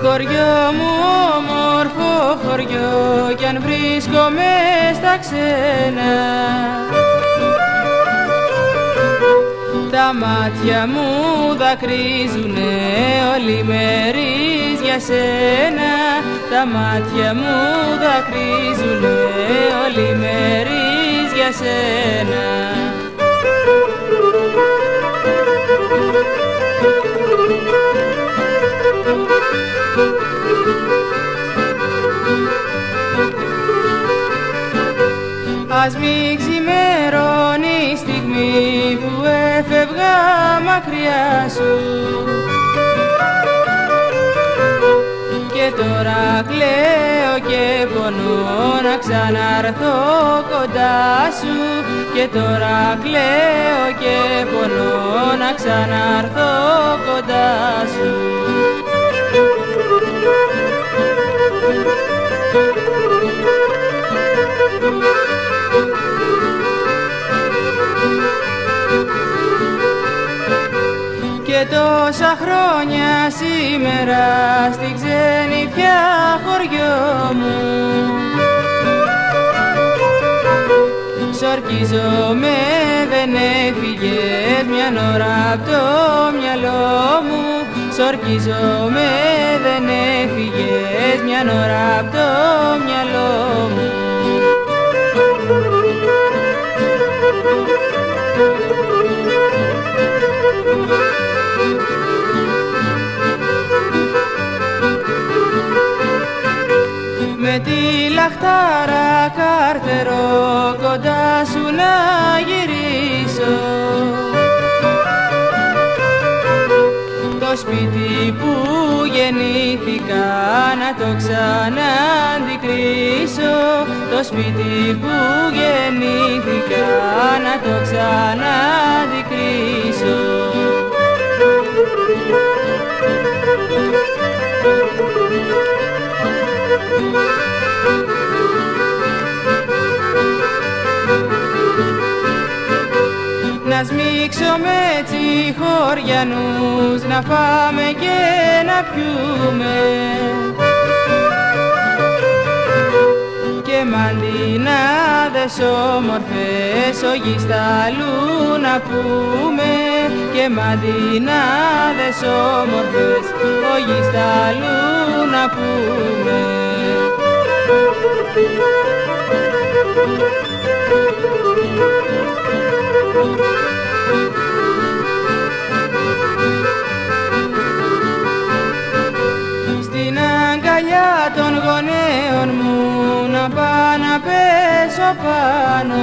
χωριό μου, όμορφο χωριό, κι αν βρίσκομαι στα ξένα, τα μάτια μου δακρύζουνε ολημερείς για σένα. Τα μάτια μου δακρύζουνε ολημερείς για σένα. Ας μη ξημερώνει η στιγμή που έφευγα μακριά σου, και τώρα κλαίω και πονώ να ξαναρθώ κοντά σου. Και τώρα κλαίω και πονώ να ξαναρθώ κοντά σου. Και τόσα χρόνια σήμερα στη ξενιφιά χωριό μου, σορκίζομαι δεν έφυγες μιαν ώρα απ' το μυαλό μου. Σορκίζομαι δεν έφυγες μιαν ώρα απ' το μυαλό μου. Με τη λαχτάρα καρτερό κοντά σου να γυρίσω, το σπίτι που γεννήθηκα να το ξαναντικρίσω. Το σπίτι που γεννήθηκα να το ξαναντικρίσω. Να σμίξουμε έτσι χωριανούς, να φάμε και να πιούμε, και μαντινάδες όμορφες ογείς τ' αλλού να πούμε. Και μαντινάδες όμορφες ογείς τ' αλλού να πούμε. Στην αγκαλιά των γονέων μου να πάω να πέσω πάνω,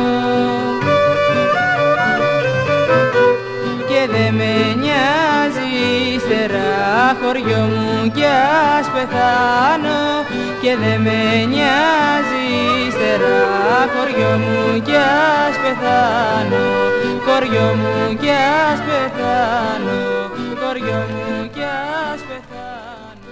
και δε με νοιάζει ύστερα χωριό μου κι ας πεθάνω. Και δε με νοιάζει ύστερα χωριό μου κι ας πεθάνω. Χωριό μου κι ας πεθάνω. Χωριό μου κι ας πεθάνω.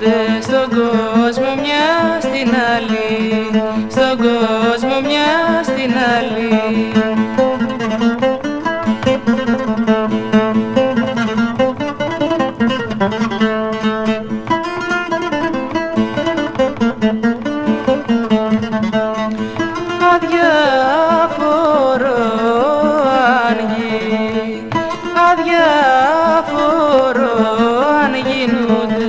Στον κόσμο μια στην άλλη, στον κόσμο μια στην την άλλη. Αδιάφορο αν γίνει, αδιάφορο αν γίνονται.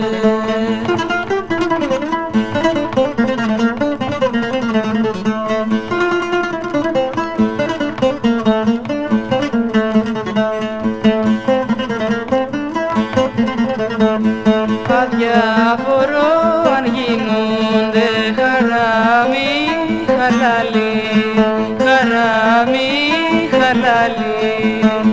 Αδιάφορο αν γίνονται χαράμι, χαλάλι, χαράμι, χαλάλι.